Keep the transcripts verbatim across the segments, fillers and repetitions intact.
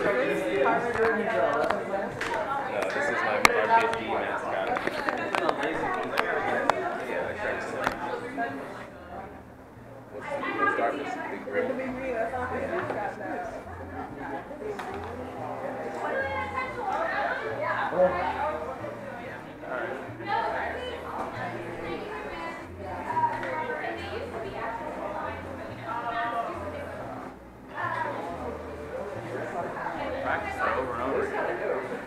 this is my R P G mascot. Yeah, I tried to. What's what's darkness? Big green. The big green. That's not the mascot now. Practice that over and over again.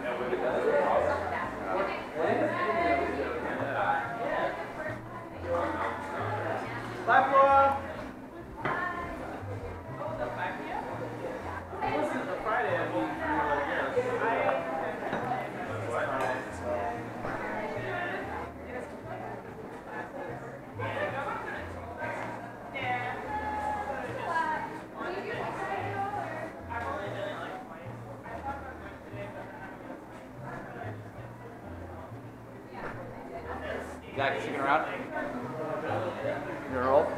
Platform! It wasn't the Friday, I mean, Zach, sticking around? You gonna roll?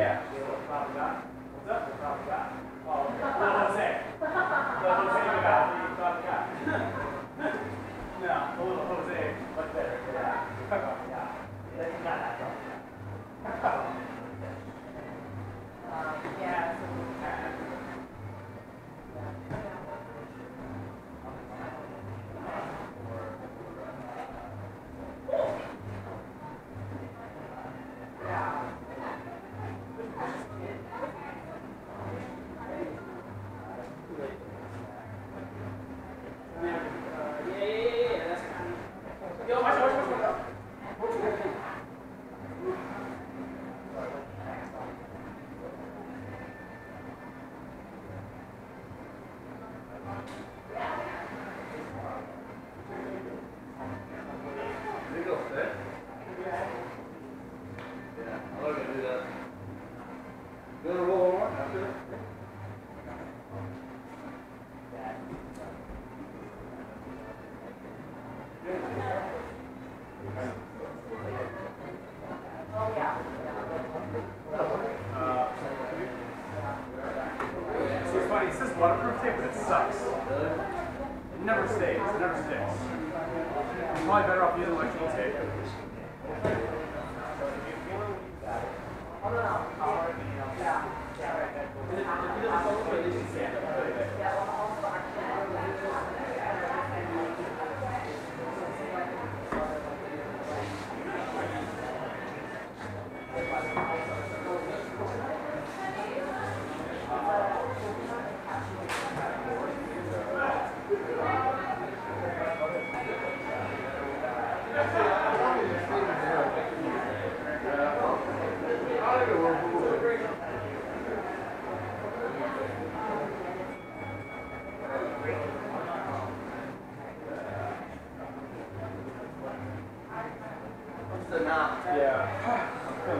Yeah. What's up? Oh, Little Jose. Little Jose Vidal. No, Little Jose. Much better. Yeah. Yeah. That's not that though. Um, yeah. It says waterproof tape, but it sucks. It never stays. It never sticks. You're probably better off using electrical tape. Yeah.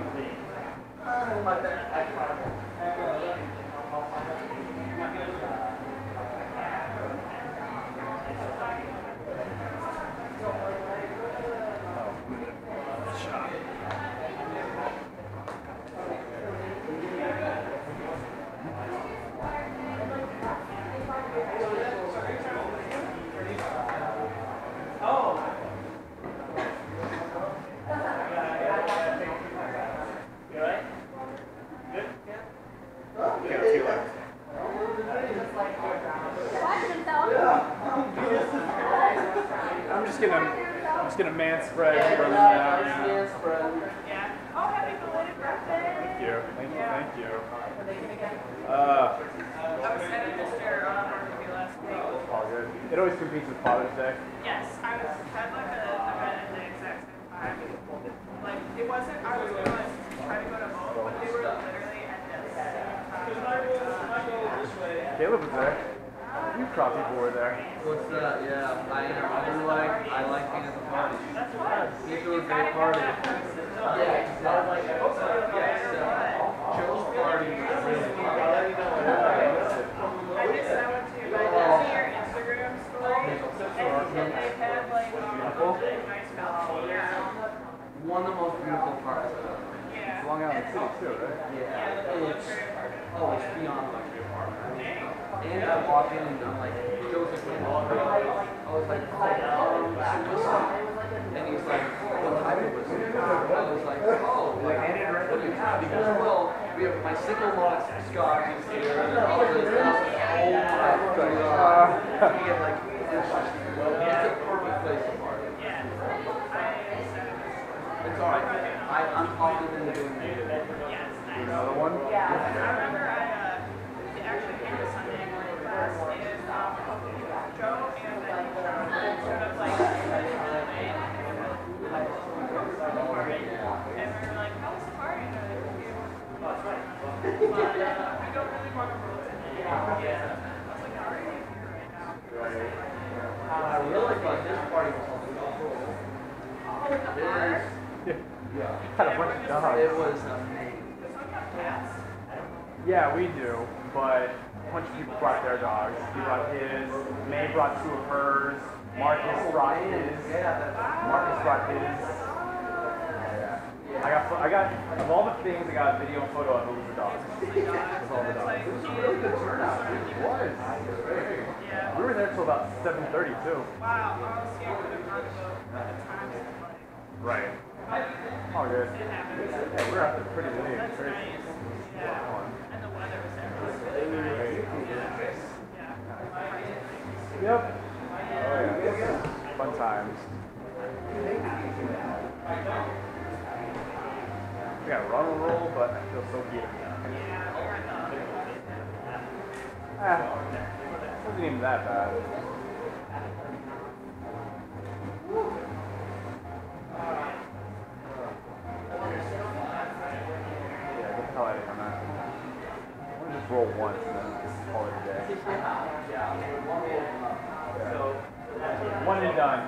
I'm just gonna, I'm just gonna man spread. Yeah, for yeah, that. yeah. Man spread. Yeah. Oh, happy belated birthday. Thank you, thank you, Yeah. thank you. Are they gonna get? Uh, I was headed to share on our movie last week. all good. It always competes with Father's Day. Yes, I was had like a event at the exact same time. Like it wasn't. I was gonna like, try to go to both, but they were literally at the same time. Caleb was there. You crop people were there. What's that? Yeah, I, I do like, I like being at the party. That's what. These are a great party. Yeah, exactly. Yes, uh, Joe's party was really fun. I just I went to my see your Instagram story, and they had like um, a really nice festival. Yeah. One of the most beautiful parties I've ever been. Yeah. Long Island City too, right? Yeah, it's, oh, it's beyond like your party. And I walk in and I'm like, Joe's like, I was like, oh, um, and he's like, what type of whiskey? I was like, oh, like, what do you have? He goes, well, we have my single malt scotch is here, and all this stuff. Oh my god. We get like, it's just, it's a perfect place to party. It's alright. I, I'm confident in doing it. Another one? Yeah. I remember I uh, actually came to Sunday morning class, and um, Joe and then Sean showed up like really, really late. And we were like, how was the party? And they're like, "Yeah, it was fun." But uh, we don't really want to roll it. Yeah. I was like, how are you here right now? I really thought this party was on the cool. Oh, in the park? Yeah. Had a bunch of dogs. It was amazing. This one got cats. Yeah, we do, but a bunch of people brought their dogs. He brought his, May brought two of hers, Marcus brought his, Yeah, that's Marcus brought his. I got, pho- I got, of all the things, I got a video and photo of it was the dog. Mostly dogs. With all the It's dogs. like It was a he- really good turnout. sort of It keep- was. Yeah. We were there till about seven thirty too. Wow, I was here for the carnival at the time. Like, Right. Oh, good. it happens. Yeah, we were out there pretty late. That's Very nice. Yeah. fun. And the weather was there. It was really nice. Yeah. Yeah. Yep. Oh yeah. Fun times. We got run and roll, but I feel so good. Yeah, we're in the Ah, wasn't even that bad. Yeah, get the hell out of here, man. I want to just roll once and then just call it a day. Yeah. One and done.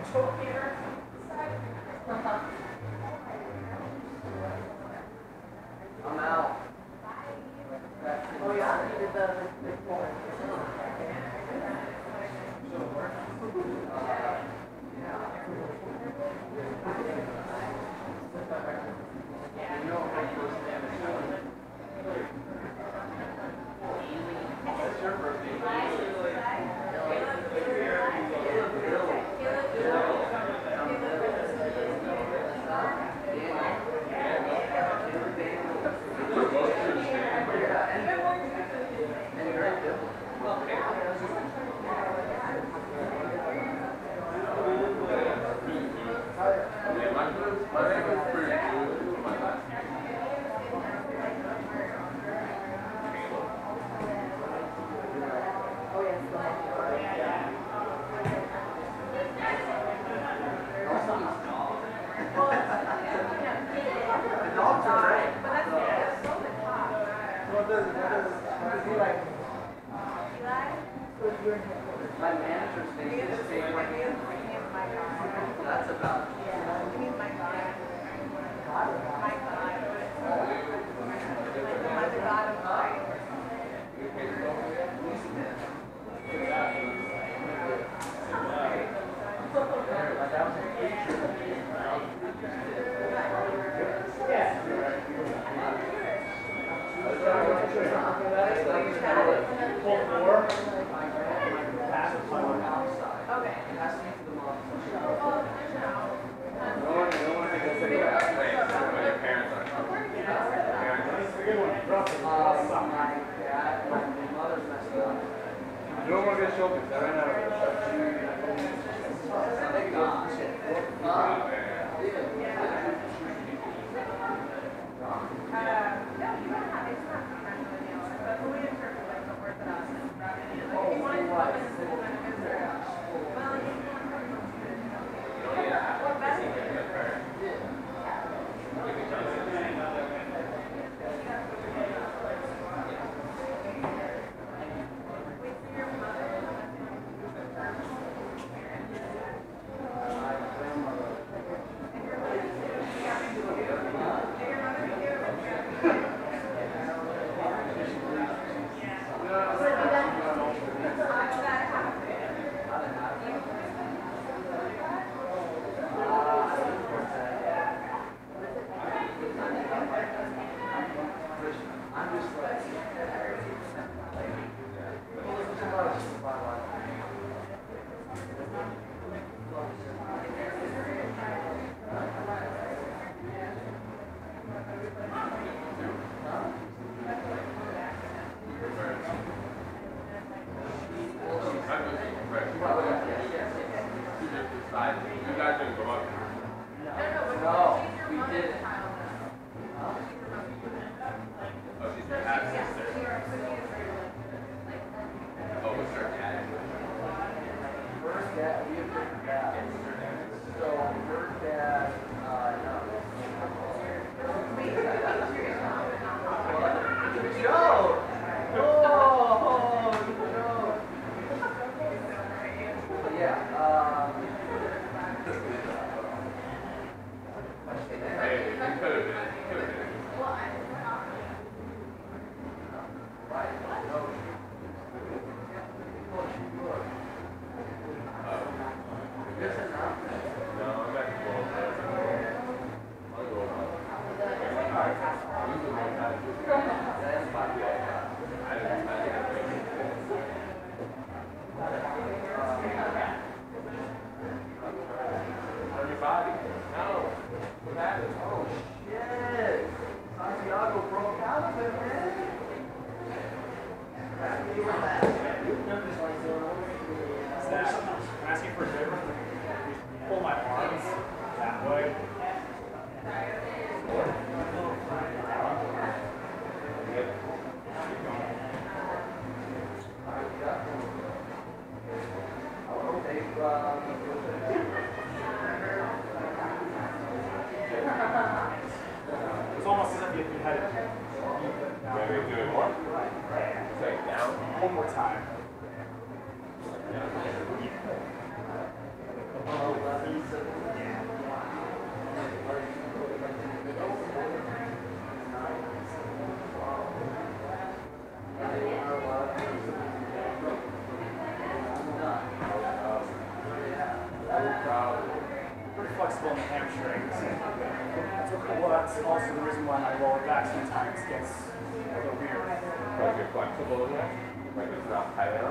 I'm out. Oh yeah, you did the, the, the floor. My manager's name is Abraham. That's about it. You don't want to get shoulders. I ran out of it. It's almost as if you had it. Very good. Take down. One more time. Oh, muscle in the hamstrings. So, well, that's also the reason why my lower back sometimes gets a little weird. Like you're flexible in there? Like it's not tight enough?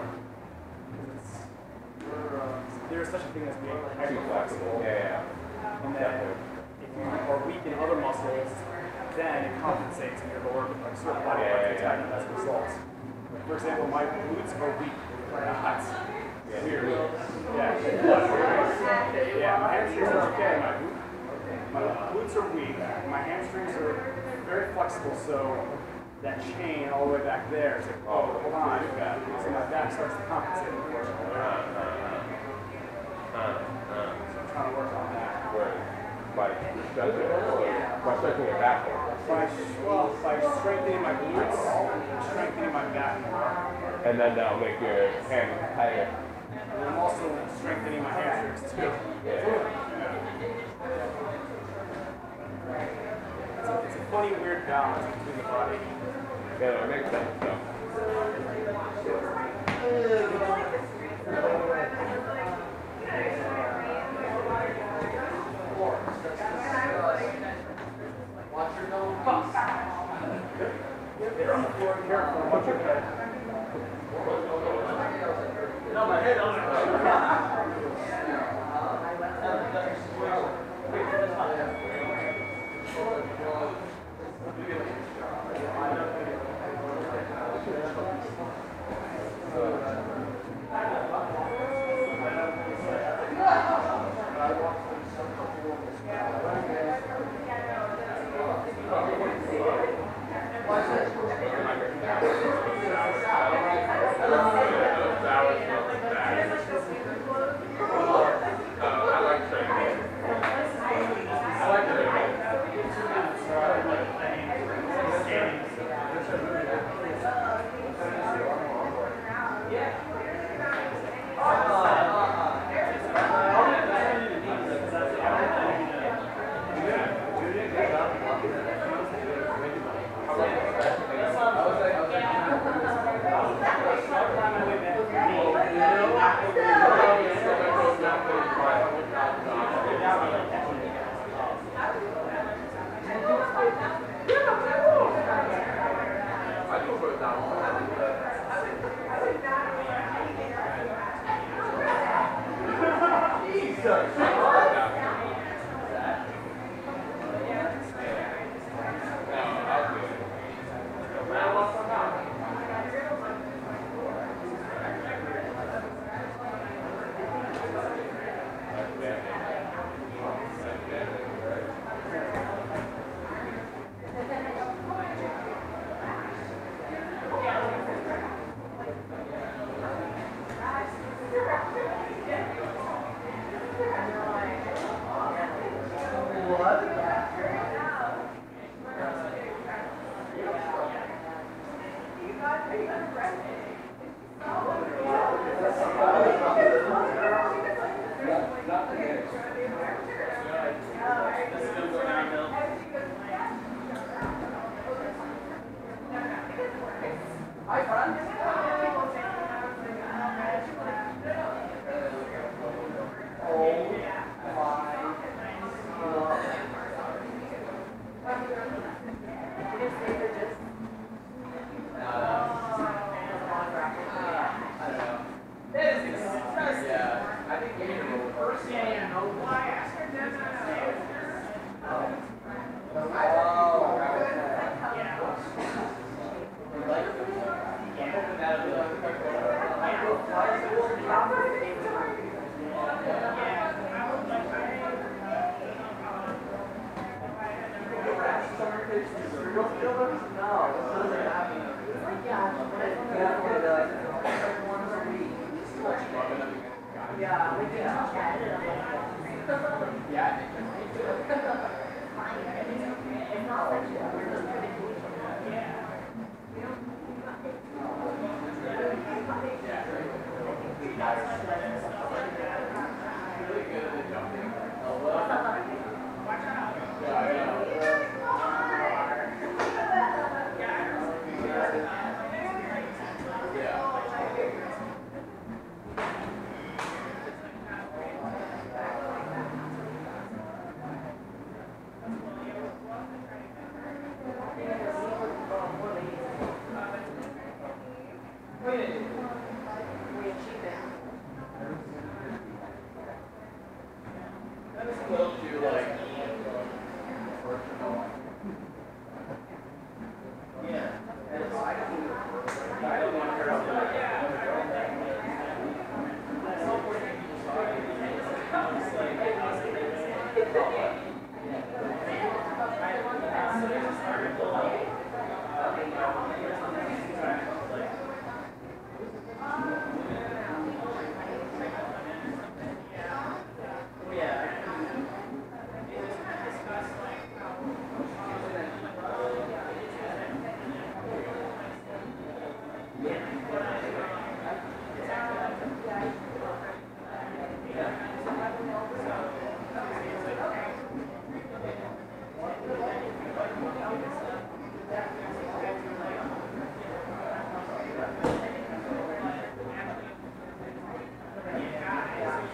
There's such a thing as being Too hyper flexible. Yeah, yeah. And then if you are weak in other muscles, then it compensates in your lower like sort of body Yeah, parts yeah, attack yeah. as a result. Like, for example, my glutes are weak. Not Yeah, weird. glutes. Yeah. Yeah, my hamstrings are okay. My, my glutes are weak. My hamstrings are very flexible, so that chain all the way back there is like, oh, hold on. So my back starts to compensate, unfortunately. Uh, uh, uh, uh, uh. So I'm trying to work on that. Where? By stretching it or by stretching your back more? By, well, by strengthening my glutes and strengthening my back more. And then that'll make your hand tighter. And I'm also strengthening my hamstrings too. Yeah. It's a, it's a funny, weird balance between the body. Yeah, it makes sense. So. Watch your nose. You're on the floor, careful, watch your head. No, my head on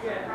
Like,